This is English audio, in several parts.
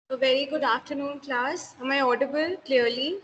A very good afternoon, class. Am I audible clearly?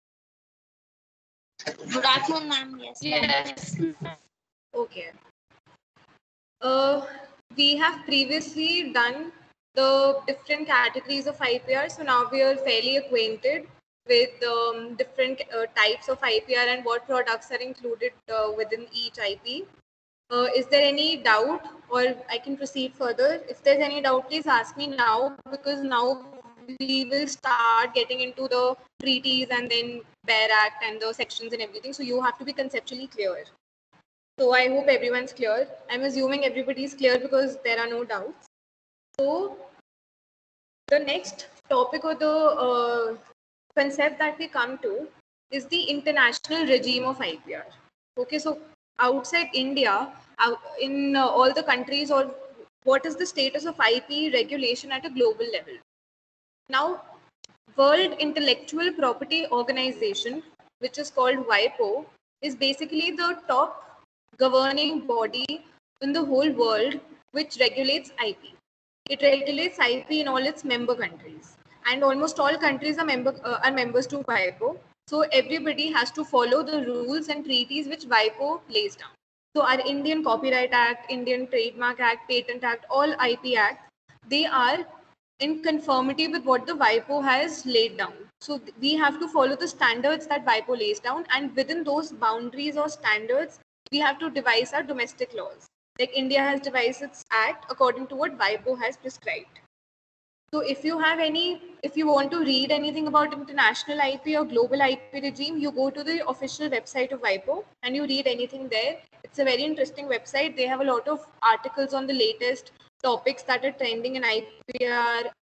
Good afternoon, ma'am. Yes. Yes. Okay. Uh, we have previously done the different categories of IPR, so now we are fairly acquainted with different types of IPR and what products are included within each IP. Is there any doubt, or I can proceed further? If there's any doubt, please ask me now, because now we will start getting into the treaties and then BEAR Act and the sections and everything. So you have to be conceptually clear. So I hope everyone's clear. I'm assuming everybody is clear because there are no doubts. So the next topic or the concept that we come to is the international regime of IPR. Okay, so outside India, in all the countries, or what is the status of IP regulation at a global level? Now, World Intellectual Property Organization, which is called WIPO, is basically the top governing body in the whole world which regulates IP. It regulates IP in all its member countries, and almost all countries are members to WIPO. So everybody has to follow the rules and treaties which WIPO lays down. So our Indian Copyright Act, Indian Trademark Act, Patent Act, all IP Acts, they are in conformity with what the WIPO has laid down. So we have to follow the standards that WIPO lays down, and within those boundaries or standards, we have to devise our domestic laws. Like India has devised its act according to what WIPO has prescribed. So if you want to read anything about international IP or global IP regime, you go to the official website of WIPO and you read anything there. It's a very interesting website. They have a lot of articles on the latest topics that are trending in IPR.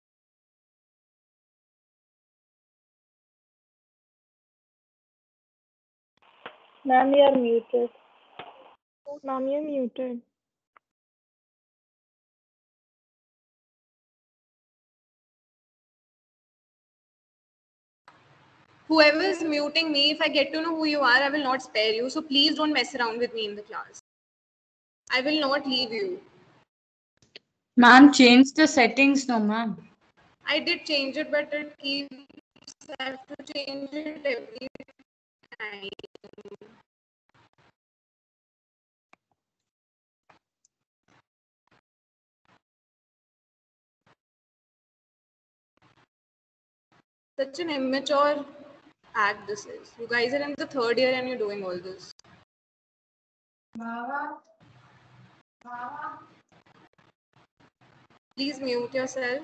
Ma'am, you are muted. Ma'am, you're muted. Whoever is muting me, if I get to know who you are, I will not spare you. So please don't mess around with me in the class. I will not leave you. Ma'am, change the settings, no, ma'am. I did change it, but it keeps, I have to change it every time. Such an immature act this is. You guys are in the third year and you're doing all this. Please mute yourself.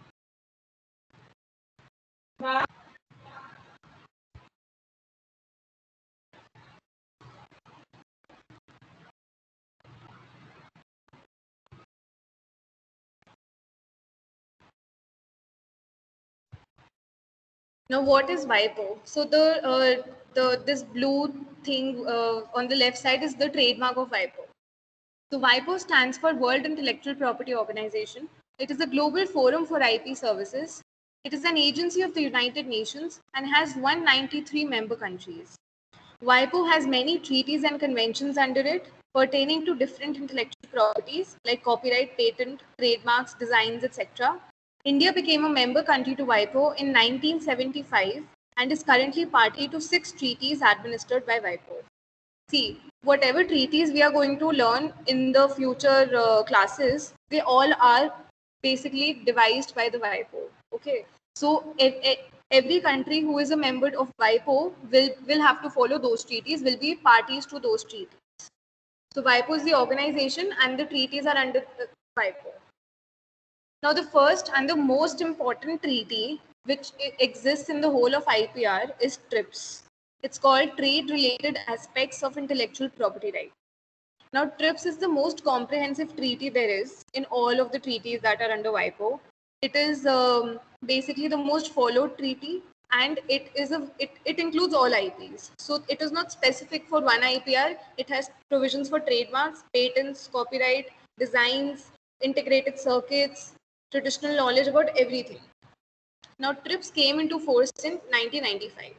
Now, what is WIPO? So the this blue thing on the left side is the trademark of WIPO. So WIPO stands for World Intellectual Property Organization. It is a global forum for IP services. It is an agency of the United Nations and has 193 member countries. WIPO has many treaties and conventions under it pertaining to different intellectual properties like copyright, patent, trademarks, designs, etc. India became a member country to WIPO in 1975 and is currently party to 6 treaties administered by WIPO. See, whatever treaties we are going to learn in the future classes, they all are basically devised by the WIPO. Okay, so every country who is a member of WIPO will have to follow those treaties, will be parties to those treaties. So WIPO is the organization and the treaties are under the WIPO. Now, the first and the most important treaty which exists in the whole of IPR is TRIPS. It's called Trade Related Aspects of Intellectual Property Right. Now, TRIPS is the most comprehensive treaty there is in all of the treaties that are under WIPO. It is basically the most followed treaty, and it includes all IPs. So it is not specific for one IPR. It has provisions for trademarks, patents, copyright, designs, integrated circuits, traditional knowledge about everything. Now, TRIPS came into force in 1995.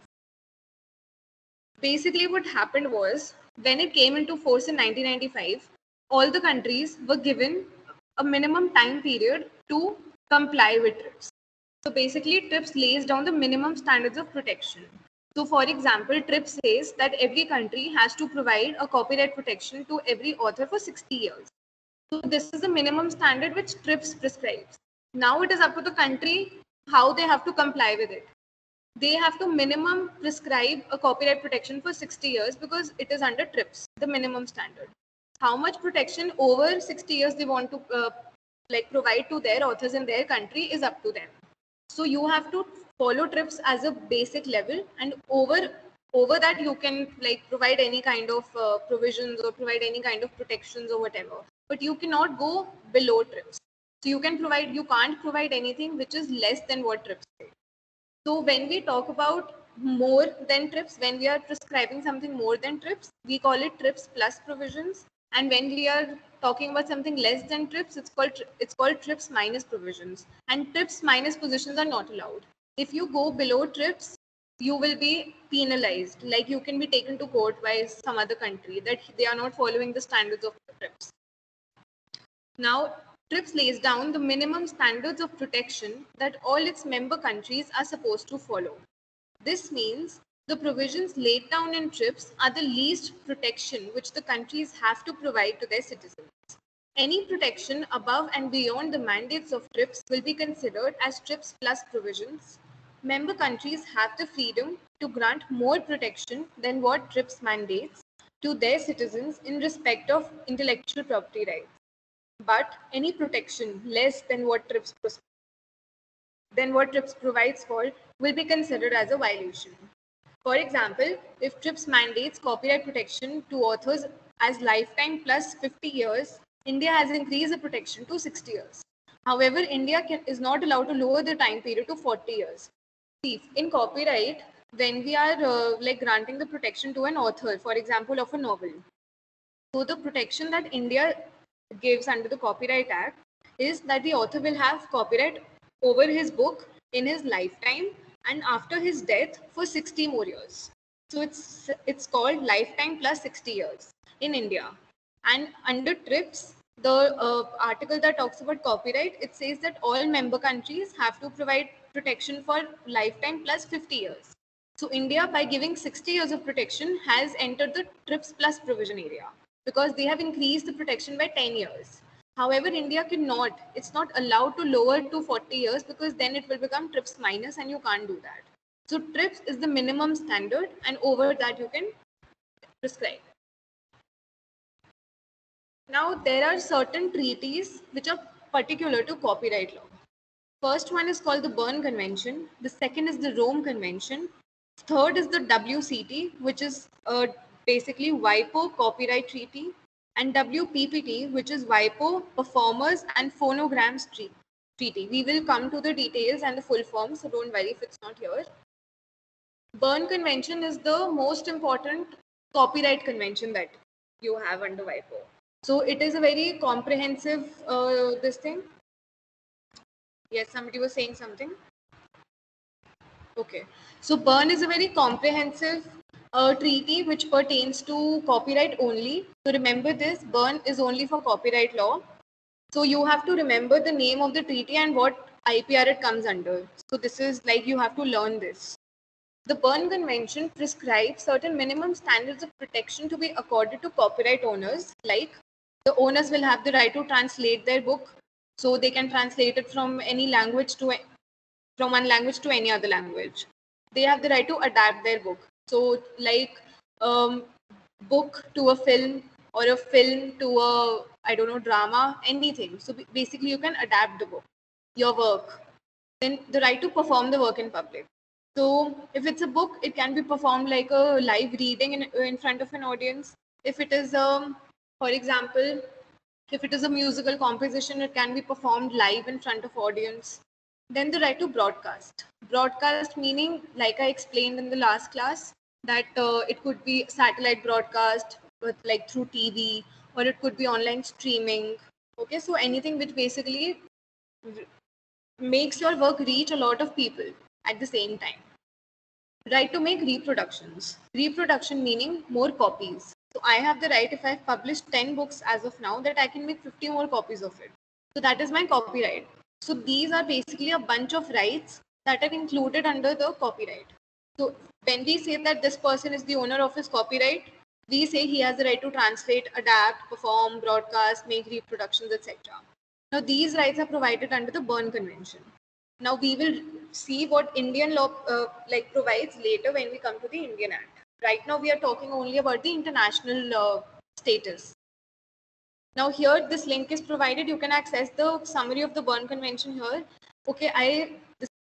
Basically, what happened was when it came into force in 1995, all the countries were given a minimum time period to comply with TRIPS. So basically, TRIPS lays down the minimum standards of protection. So for example, TRIPS says that every country has to provide a copyright protection to every author for 60 years. So this is the minimum standard which TRIPS prescribes. Now it is up to the country how they have to comply with it. They have to minimum prescribe a copyright protection for 60 years because it is under TRIPS, the minimum standard. How much protection over 60 years they want to provide to their authors in their country is up to them. So you have to follow TRIPS as a basic level, and over that you can provide any kind of provisions or provide any kind of protections or whatever. But you cannot go below TRIPS. So you can't provide anything which is less than what TRIPS say. So when we talk about more than TRIPS, when we are prescribing something more than TRIPS, we call it TRIPS plus provisions. And when we are talking about something less than TRIPS, it's called TRIPS minus provisions. And TRIPS minus positions are not allowed. If you go below TRIPS, you will be penalized. Like you can be taken to court by some other country that they are not following the standards of TRIPS. Now, TRIPS lays down the minimum standards of protection that all its member countries are supposed to follow. This means the provisions laid down in TRIPS are the least protection which the countries have to provide to their citizens. Any protection above and beyond the mandates of TRIPS will be considered as TRIPS plus provisions. Member countries have the freedom to grant more protection than what TRIPS mandates to their citizens in respect of intellectual property rights. But any protection less than what TRIPS provides for will be considered as a violation. For example, if TRIPS mandates copyright protection to authors as lifetime plus 50 years, India has increased the protection to 60 years. However, India is not allowed to lower the time period to 40 years. See, in copyright, when we are granting the protection to an author, for example, of a novel, so the protection that India gives under the Copyright Act is that the author will have copyright over his book in his lifetime and after his death for 60 more years. So it's called lifetime plus 60 years in India. And under TRIPS, the article that talks about copyright, it says that all member countries have to provide protection for lifetime plus 50 years. So India, by giving 60 years of protection, has entered the TRIPS plus provision area because they have increased the protection by 10 years. However, India cannot, it's not allowed to lower to 40 years because then it will become TRIPS minus and you can't do that. So TRIPS is the minimum standard and over that you can prescribe. Now, there are certain treaties which are particular to copyright law. First one is called the Berne Convention. The second is the Rome Convention. Third is the WCT, which is basically WIPO Copyright Treaty, and WPPT, which is WIPO Performers and Phonograms Treaty. We will come to the details and the full form, so don't worry if it's not here. Berne Convention is the most important copyright convention that you have under WIPO. So it is a very comprehensive this thing. Yes, somebody was saying something. Okay. So Berne is a very comprehensive treaty which pertains to copyright only. So remember this, Berne is only for copyright law. So you have to remember the name of the treaty and what IPR it comes under. So this is like you have to learn this. The Berne Convention prescribes certain minimum standards of protection to be accorded to copyright owners, like the owners will have the right to translate their book, so they can translate it from any language from one language to any other language. They have the right to adapt their book. So like book to a film or a film to a, I don't know, drama, anything. So basically you can adapt the book, your work. Then the right to perform the work in public. So if it's a book, it can be performed like a live reading in front of an audience. If it is, for example, if it is a musical composition, it can be performed live in front of audience. Then the right to broadcast. Broadcast meaning, like I explained in the last class, that it could be satellite broadcast with like through TV, or it could be online streaming. Okay, so anything which basically makes your work reach a lot of people at the same time. Right to make reproductions. Reproduction meaning more copies. So I have the right, if I've published 10 books as of now, that I can make 50 more copies of it. So that is my copyright. So these are basically a bunch of rights that are included under the copyright. So when we say that this person is the owner of his copyright, we say he has the right to translate, adapt, perform, broadcast, make reproductions, etc. Now these rights are provided under the Berne Convention. Now we will see what Indian law provides later when we come to the Indian Act. Right now we are talking only about the international status. Now here this link is provided. You can access the summary of the Berne Convention here. Okay, this